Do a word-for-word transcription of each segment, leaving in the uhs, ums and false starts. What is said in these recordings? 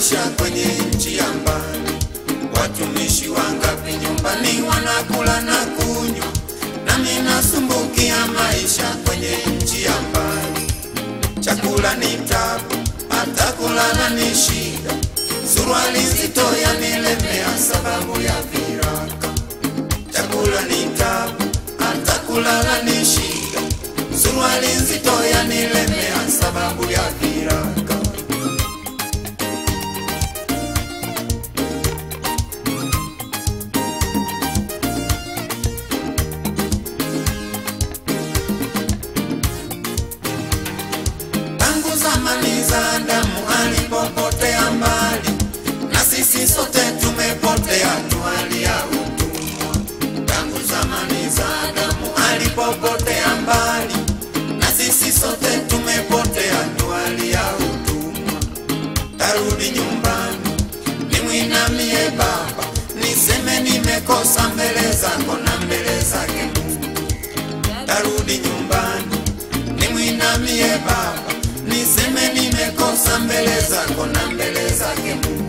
maisha kwenye nchi ya mbali. Watumishi wangapi nyumbani wanakula na kunywa, nami nasumbukia maisha kwenye nchi ya mbali. Chakula ni tabu, hata kulala ni shida. Suruali nzito yanilemea sababu ya viraka. Chakula ni tabu, hata kulala ni shida. Suruali nzito yanilemea sababu ya viraka. Tangu zamani za Adamu alipopotea mbali, na sisi sote tumepotea tuali ya utumwa. Tangu zamani za Adamu alipopotea mbali, na sisi sote tumepotea tuali ya utumwa. Tarudi nyumbani, nimwinamie Baba, niseme nimekosa mbele zako na mbele zake Mungu. Tarudi nyumbani, nimwinamie Baba, niseme nimekosa mbele zako na mbele zake Mungu.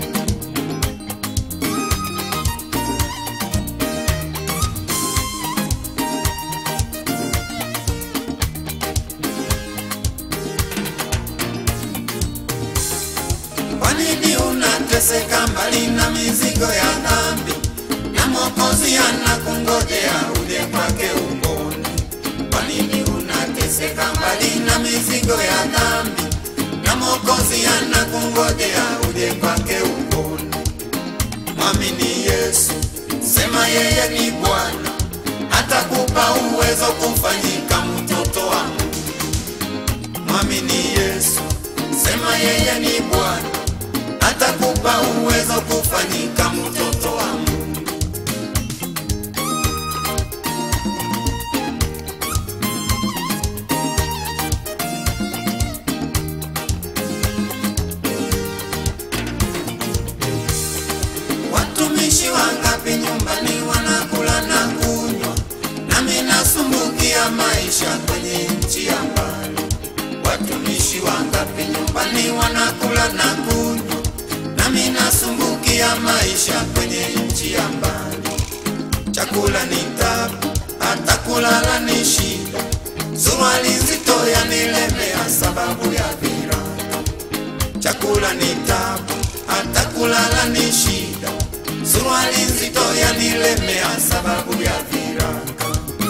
Kwa nini unateseka mbali na mizigo ya dhambi, na Mwokozi anakungojea uje kwake upone? Kwa nini unateseka mbali na mizigo ya dhambi, na Mwokozi anakungojea uje kwake upone? Mwamini Yesu, sema yeye ni Bwana, atakupa uwezo kufanyika mtoto wa Mungu. Mwamini Yesu, sema yeye ni Bwana, atakupa uwezo kufanyika mtoto wa Mungu. Watumishi wangapi nyumbani wanakula na kunywa, nami nasumbukia maisha kwenye nchi ya mbali. Watumishi wangapi nyumbani wanakula na kunywa, nami nasumbukia maisha kwenye nchi ya mbali. Chakula ni tabu, hata kulala ni shida. Suruali nzito yanilemea sababu ya viraka. Chakula ni tabu, hata kulala ni shida. Suruali nzito yanilemea sababu ya viraka.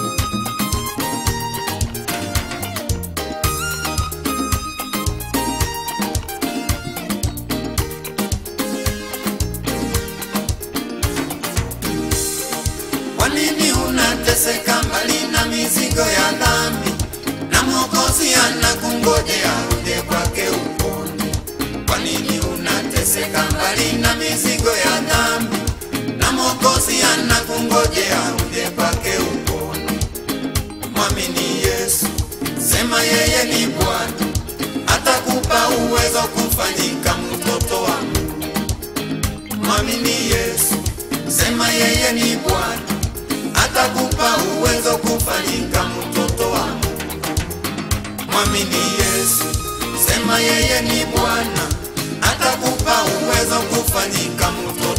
Kwa nini unateseka mbali na mizigo ya dhambi, na Mwokozi anakungojea uje kwake upone? Kwa nini unateseka mbali na mizigo ya dhambi, na Mwokozi anakungojea uje kwake upone? Mwamini Yesu, sema yeye ni Bwana, atakupa uwezo kufanyika mtoto wa Mungu. Mwamini Yesu, sema yeye ni Bwana, atakupa uwezo kufanyika mtoto wa Mungu. Mwamini Yesu, sema yeye ni Bwana, atakupa uwezo kufanyika mtoto